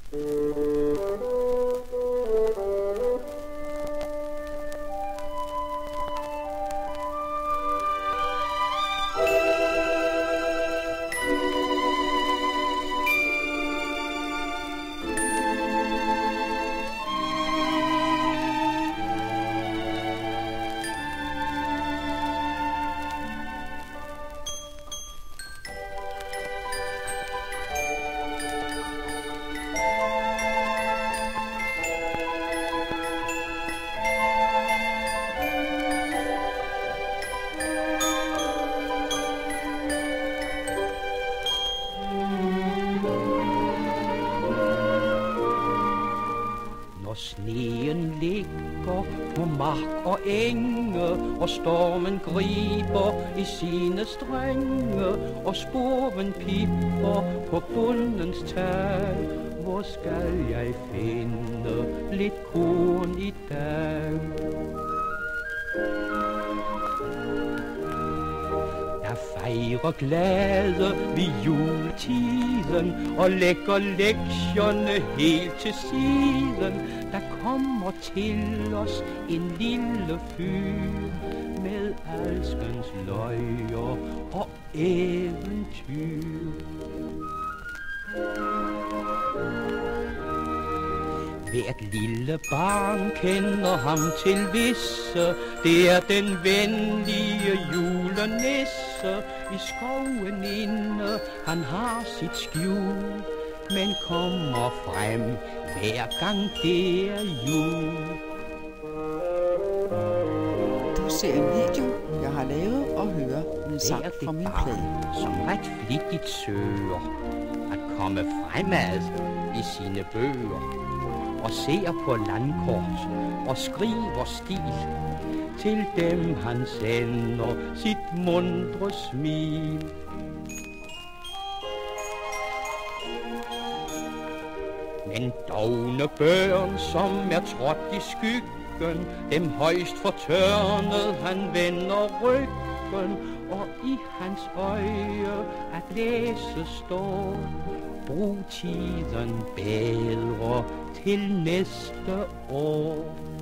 Når sneen ligger på mark og enge, og stormen griber i sine strenge, og sporen pipper på bundens tag, hvor skal jeg finde lidt korn i dag? Der fejrer glade ved juletiden og lægger lektierne helt til siden. Der kommer til os en lille fyr med alskens løjer og eventyr. Hvert lille barn kender ham til visse, det er den venlige julenisse. I skoven inde, han har sit skjul, men kommer frem hver gang det er jul. Du ser en video, jeg har lavet og hører en sang fra min plade. Som ret flittigt søger at komme fremad i sine bøger, og ser på landkort og skriver stil til dem han sender sit muntre smil. Men dovne børn, som er trådt i skyggen, dem højst fortørnet han vender ryggen, og i hans øje at læse står: brug tiden bedre til næste år.